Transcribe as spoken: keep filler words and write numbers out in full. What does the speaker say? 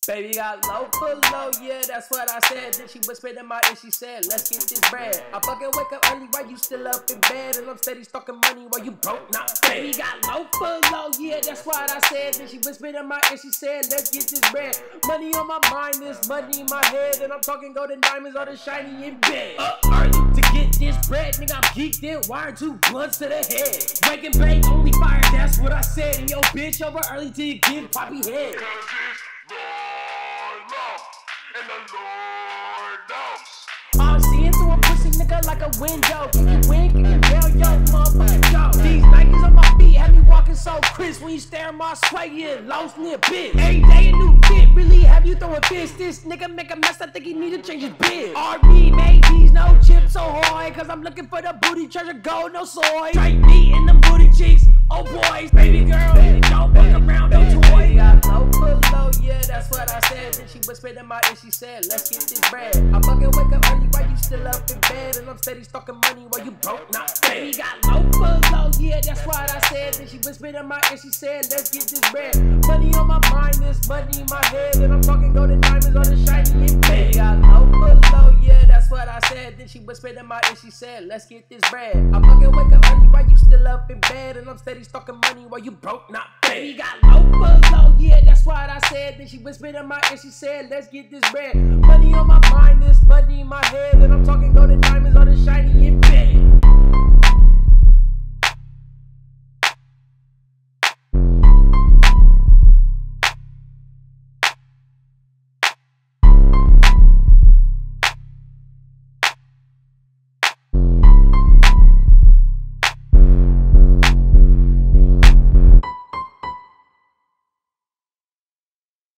Baby got low for low, yeah, that's what I said. Then she whispered in my ear, she said, let's get this bread. I fucking wake up early while you still up in bed, and I'm steady stalking money while you broke, not fed. Baby got low for low, yeah, that's what I said. Then she whispered in my ear, she said, let's get this bread. Money on my mind, there's money in my head, and I'm talking golden diamonds, all the shiny in bed. Up early to get this bread, nigga, I'm geeked in, wired two blunts to the head. Breaking bank, only fire, that's what I said. And yo, bitch, over early till you give poppy head. I'm seeing through a pussy nigga like a window. Can you win, can you down, yo, motherfucker, yo. These Nikes on my feet have me walking so crisp. When you stare at my swag, yeah, lost me a bit. Every day a new fit, really have you throwing fists. This nigga make a mess, I think he need to change his bid. R B made these, no chips so hard, cause I'm looking for the booty treasure, gold, no soy. Straight meat in them booty cheeks, oh boys. Baby girl, baby, don't fuck around, no toy. Got low for low, yeah, that's what I said. Then she whispered in my ear, she said, let's get this bread. I fucking wake up early while you still up in bed, and I'm steady stalking money while you broke, not fed. Baby got low for low, yeah, that's what I said. Then she whispered in my ear, she said, let's get this bread. Money on my mind, there's money in my head, and I'm talking golden diamonds, all the shiny in bed. Got low for low, yeah, that's what I said. Then she whispered in my ear, she said, let's get this bread. I fucking wake up early while you still up in bed, and I'm steady stalking money while you broke, not fed. Baby got low for low, yeah, that's what I said. Then she whispered in my ear, she said, let's get this bread. Money on my mind, there's money in my head, and I'm talking golden diamonds, all the shiny in bed.